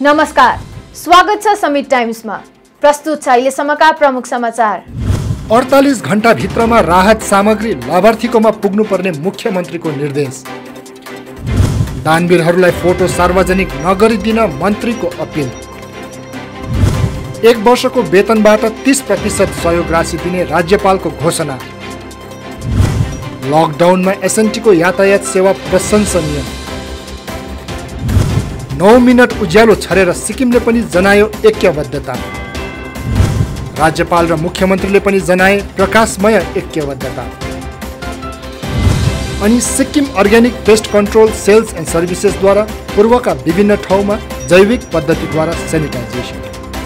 नमस्कार, स्वागत छ समिट टाइम्समा। प्रस्तुत छ अहिलेसम्मका प्रमुख समाचार। 48 घण्टा भित्रमा राहत सामग्री लाभार्थीकोमा पुग्नुपर्ने मुख्यमन्त्रीको निर्देश। दानवीरहरूलाई फोटो सार्वजनिक नगरिदिन मन्त्रीको अपिल। 1 वर्षको वेतनबाट 30% सहयोग राशि दिने राज्यपालको घोषणा। लकडाउनमा एसएनटीको यातायात सेवा प्रशंसनीय। 9 मिनट उज्यालो छरेर सिक्किमले पनि जनायो ऐक्यबद्धता। राज्यपाल र मुख्यमन्त्रीले पनि जनाए प्रकाशमय ऐक्यबद्धता। अनि Sikkim organic pest control sales and सर्भिसेसद्वारा पूर्वका विभिन्न ठाउँमा जैविक पद्धतिद्वारा सेनिटाइजेसन।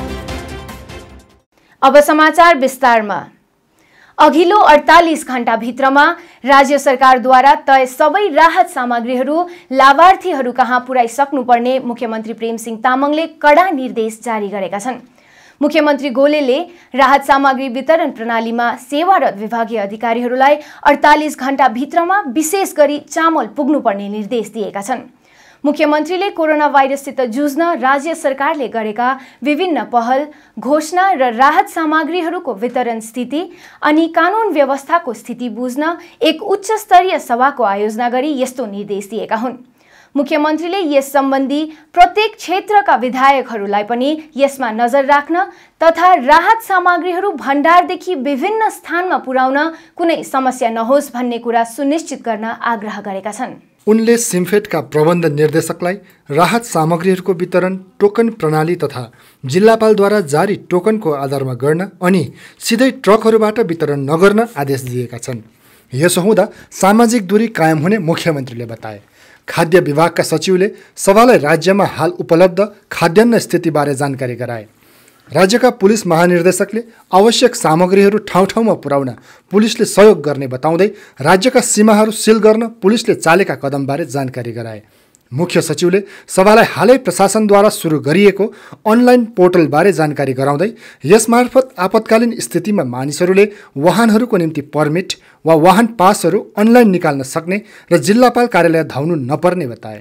अब समाचार विस्तारमा। अघिल्लो 48 घण्टा भित्रमा राज्य सरकारद्वारा तय सबै राहत सामग्रीहरू लाभार्थीहरू कहाँ पुर्याइसक्नुपर्ने मुख्यमन्त्री प्रेमसिंह तामाङले कडा निर्देश जारी गरेका छन्। मुख्यमन्त्री गोलेले राहत सामग्री वितरण प्रणालीमा सेवारत विभागीय अधिकारीहरूलाई 48 घण्टा भित्रमा विशेष गरी चामल पुग्नुपर्ने निर्देश दिएका छन्। मुख्यमन्त्रीले कोरोना भाइरससित जुझ्न राज्य सरकारले गरेका विभिन्न पहल, घोषणा र राहत सामग्रीहरूको वितरण स्थिति अनि कानुन व्यवस्थाको स्थिति बुझ्न एक उच्च स्तरीय सभाको आयोजना गरी यस्तो निर्देश दिएका हुन्। मुख्यमन्त्रीले यस सम्बन्धी प्रत्येक क्षेत्रका विधायकहरूलाई पनि यसमा नजर राख्न तथा राहत सामग्रीहरू भण्डारदेखि विभिन्न स्थानमा पुर्याउन कुनै समस्या नहोस् भन्ने कुरा सुनिश्चित गर्न आग्रह गरेका छन्। उनले सिम्फेडका प्रबन्ध निर्देशकलाई राहत सामग्रीहरूको वितरण टोकन प्रणाली तथा जिल्लापालद्वारा जारी टोकनको आधारमा गर्न अनि सिधै ट्रकहरूबाट वितरण नगर्न आदेश दिएका छन्। यसो हुँदा सामाजिक दूरी कायम हुने मुख्यमन्त्रीले बताए। खाद्य विभागका सचिवले सभालाई राज्यमा हाल उपलब्ध खाद्यान्न स्थितिबारे जानकारी गराए। राज्यका पुलिस महानिर्देशकले आवश्यक सामग्रीहरू ठाउँ ठाउँमा पुर्याउन पुलिसले सहयोग गर्ने बताउँदै राज्यका सीमाहरू सील गर्न पुलिसले चालेका कदमबारे जानकारी गराए। मुख्य सचिवले सभालाई हालै प्रशासनद्वारा सुरु गरिएको अनलाइन पोर्टलबारे जानकारी गराउँदै यसमार्फत आपतकालीन स्थितिमा मानिसहरूले वाहनहरूको निम्ति पर्मिट वा वाहन पासहरू अनलाइन निकाल्न सक्ने र जिल्लापाल कार्यालय धाउनु नपर्ने बताए।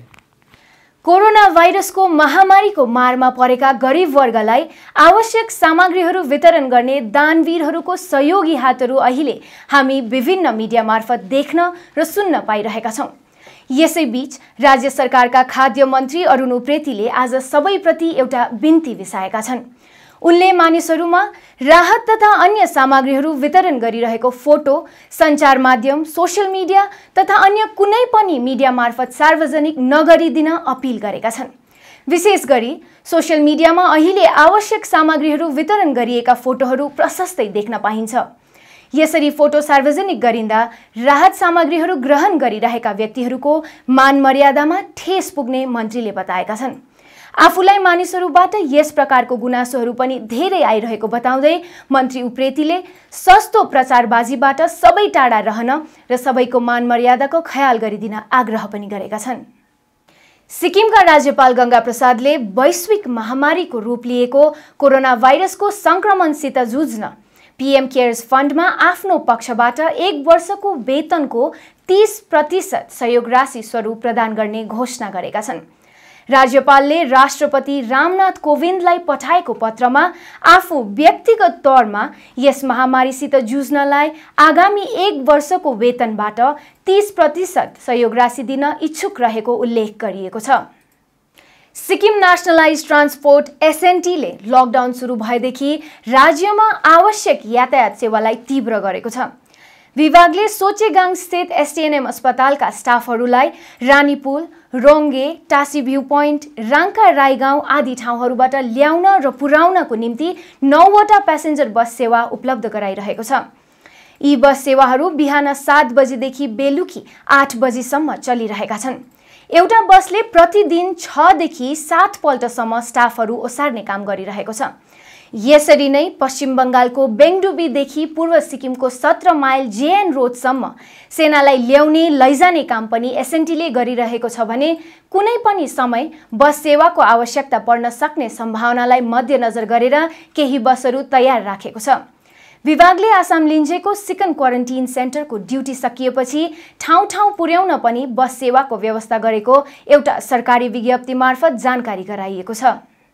कोरोना भाइरसको महामारीको मारमा परेका गरिब वर्गलाई आवश्यक सामग्रीहरू वितरण गर्ने दानवीरहरूको सहयोगी हातहरू अहिले हामी विभिन्न मिडिया मार्फत देख्न र सुन्न पाइरहेका छौं। यसैबीच राज्य सरकारका खाद्य मन्त्री अरुण उप्रेतीले आज सबैप्रति एउटा बिन्ती बिसाएका छन्। उनले मानिसहरूमा राहत तथा अन्य सामग्रीहरू वितरण गरिरहेको फोटो सञ्चार माध्यम, सोशल मिडिया तथा अन्य कुनै पनि मिडिया मार्फत सार्वजनिक नगरिदिन अपिल गरेका छन्। विशेष गरी सोशल मिडियामा अहिले आवश्यक सामग्रीहरू वितरण गरिएका फोटोहरू प्रशस्तै देख्न पाइन्छ। यसरी फोटो सार्वजनिक गरिँदा राहत सामग्रीहरू ग्रहण गरिरहेका व्यक्तिहरूको मान मर्यादामा ठेस पुग्ने मन्त्रीले बताएका छन्। आफूलाई मानिसहरूबाट यस प्रकारको गुनासोहरू पनि धेरै आइरहेको बताउँदै मन्त्री उप्रेतीले सस्तो प्रचारबाजीबाट सबै टाढा रहन र सबैको मान मर्यादाको ख्याल गरिदिन आग्रह पनि गरेका छन्। सिक्किमका राज्यपाल गंगा प्रसादले वैश्विक महामारीको रूप लिएको कोरोना भाइरसको संक्रमणसित जुझ्न पीएम केयर्स फन्डमा आफ्नो पक्षबाट 1 वर्षको वेतनको 30% सहयोग राशि स्वरूप प्रदान गर्ने घोषणा गरेका छन्। राज्यपालले राष्ट्रपति रामनाथ कोविन्दलाई पठाएको पत्रमा आफू व्यक्तिगत तौरमा यस महामारीसित जुझ्नलाई आगामी 1 वर्षको वेतनबाट 30% सहयोग राशि दिन इच्छुक रहेको उल्लेख गरिएको छ। सिक्किम नेशनलाइज ट्रान्सपोर्ट एसएनटीले लकडाउन सुरु भएदेखि राज्यमा आवश्यक यातायात सेवालाई तीव्र गरेको छ। विभागले सोचेगाङ स्थित एसटीएनएम अस्पतालका स्टाफहरूलाई रानीपुल, रोङ्गे, टासी भ्यू पोइन्ट, राङ्का राई गाउँ आदि ठाउँहरूबाट ल्याउन र पुर्याउनको निम्ति 9 वटा प्यासेन्जर बस सेवा उपलब्ध गराइरहेको छ। यी बस सेवाहरू बिहान 7 बजेदेखि बेलुकी 8 बजेसम्म चलिरहेका छन्। एउटा बसले प्रतिदिन 6 देखि 7 पल्टसम्म स्टाफहरू ओसार्ने काम गरिरहेको छ। यसरी नै पश्चिम बंगालको बेङडुबीदेखि पूर्व सिक्किमको 17 माइल जेएन रोडसम्म सेनालाई ल्याउने लैजाने काम पनि एसएनटीले गरिरहेको छ भने कुनै पनि समय बस सेवाको आवश्यकता पर्न सक्ने सम्भावनालाई मध्यनजर गरेर केही बसहरू तयार राखेको छ। विभागले आसाम लिञ्जेको सिकन क्वारेन्टाइन सेन्टरको ड्युटी सकिएपछि ठाउँ ठाउँ पुर्याउन पनि बस सेवाको व्यवस्था गरेको एउटा सरकारी विज्ञप्ति मार्फत जानकारी गराइएको छ।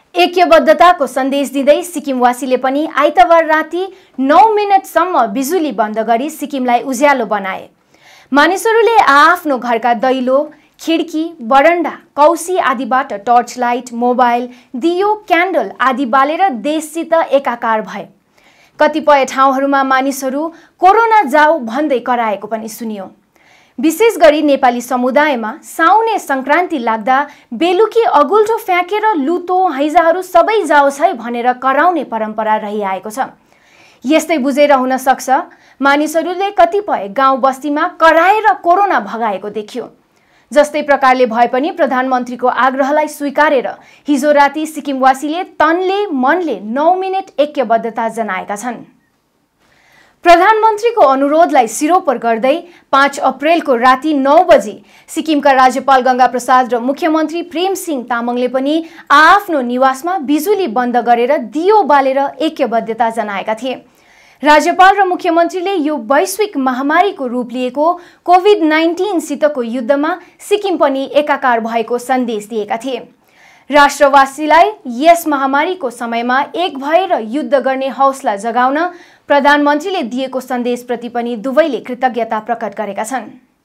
ऐक्यबद्धताको सन्देश दिँदै सिक्किमवासीले पनि आइतबार राति 9 मिनेटसम्म बिजुली बन्द गरी सिक्किमलाई उज्यालो बनाए। मानिसहरूले आआफ्नो घरका दैलो, खिड्की, बरन्डा, कौसी आदिबाट टर्च लाइट, मोबाइल, दियो, क्यान्डल आदि बालेर देशसित एकाकार भए। कतिपय ठाउँहरूमा मानिसहरू कोरोना जाऊ भन्दै कराएको पनि सुनियो। विशेष गरी नेपाली समुदायमा साउने संक्रान्ति लाग्दा बेलुकी अगुल्ठो फ्याँकेर लुतो, हैजाहरू सबै जाओस् है भनेर कराउने परम्परा रहिआएको छ। यस्तै बुझेर हुन सक्छ मानिसहरूले कतिपय गाउँ बस्तीमा कराएर कोरोना भगाएको देखियो। जस्तै प्रकारले भए पनि प्रधानमन्त्रीको आग्रहलाई स्वीकारेर हिजो राति सिक्किमवासीले तनले मनले 9 मिनेट ऐक्यबद्धता जनाएका छन्। प्रधानमन्त्रीको अनुरोधलाई सिरोपर गर्दै 5 अप्रेलको राति 9 बजी सिक्किमका राज्यपाल गंगा प्रसाद र मुख्यमन्त्री प्रेम सिंह तामाङले पनि आआफ्नो निवासमा बिजुली बन्द गरेर दियो बालेर ऐक्यबद्धता जनाएका थिए। राज्यपाल र मुख्यमन्त्रीले यो वैश्विक महामारीको रूप लिएको कोभिड-19 सितको युद्धमा सिक्किम पनि एकाकार भएको सन्देश दिएका थिए। राष्ट्रवासीलाई यस महामारीको समयमा एक भएर युद्ध गर्ने हौसला जगाउन प्रधानमन्त्रीले दिएको सन्देशप्रति पनि दुवैले कृतज्ञता प्रकट गरेका छन्।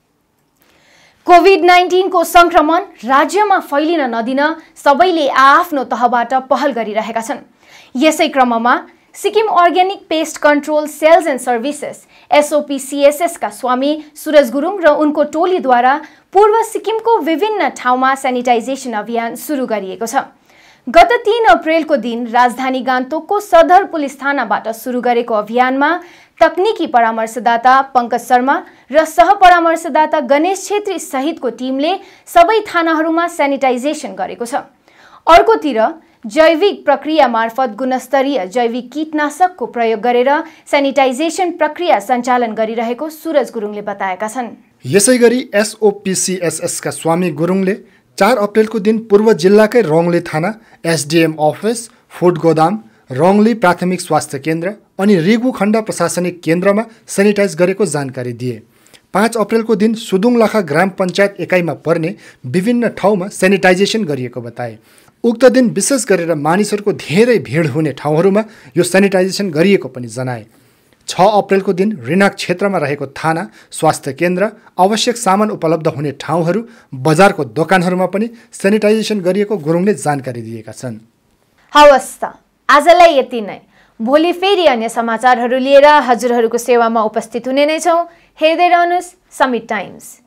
कोभिड-19 को संक्रमण राज्यमा फैलिन नदिन सबैले आआफ्नो तहबाट पहल गरिरहेका छन्। यसै क्रममा Sikkim organic pest control sales and services SOPCSS का स्वामी सुरज गुरुङ र उनको टोलीद्वारा पूर्व सिक्किमको विभिन्न ठाउँमा सेनिटाइजेसन अभियान सुरु गरिएको छ। गत 3 अप्रेलको दिन राजधानी गान्तोकको सदर पुलिस थानाबाट सुरु गरेको अभियानमा तकनिकी परामर्शदाता पंकज शर्मा र सहपरामर्शदाता गणेश छेत्री सहितको टिमले सबै थानाहरूमा सेनिटाइजेसन गरेको छ। अर्कोतिर जैविक प्रक्रिया मार्फत गुणस्तरीय जैविक कीटनाशकको प्रयोग गरेर सेनिटाइजेसन प्रक्रिया सञ्चालन गरिरहेको सुरज गुरुङले बताएका छन्। यसैगरी SOPCSS का स्वामी गुरुङले 4 अप्रेलको दिन पूर्व जिल्लाकै रङली थाना, SDM अफिस, फुड गोदाम, रङली प्राथमिक स्वास्थ्य केन्द्र अनि रिगु खण्ड प्रशासनिक केन्द्रमा सेनिटाइज गरेको जानकारी दिए। 5 अप्रेलको दिन सुदुङलाखा ग्राम पञ्चायत एकाइमा पर्ने विभिन्न ठाउँमा सेनिटाइजेसन गरिएको बताए। उक्त दिन विशेष गरेर मानिसहरूको धेरै भिड हुने ठाउँहरूमा यो सेनिटाइजेसन गरिएको पनि जनाए। 6 अप्रेलको दिन रिनाक क्षेत्रमा रहेको थाना, स्वास्थ्य केन्द्र, आवश्यक सामान उपलब्ध हुने ठाउँहरू, बजारको दोकानहरूमा पनि सेनिटाइजेसन गरिएको गुरुङले जानकारी दिएका छन्। हवस् त आजलाई यति नै। भोलि फेरि अन्य समाचारहरू लिएर हजुरहरूको सेवामा उपस्थित हुने नै छौँ। हेर्दै रहनुहोस् समिट टाइम्स।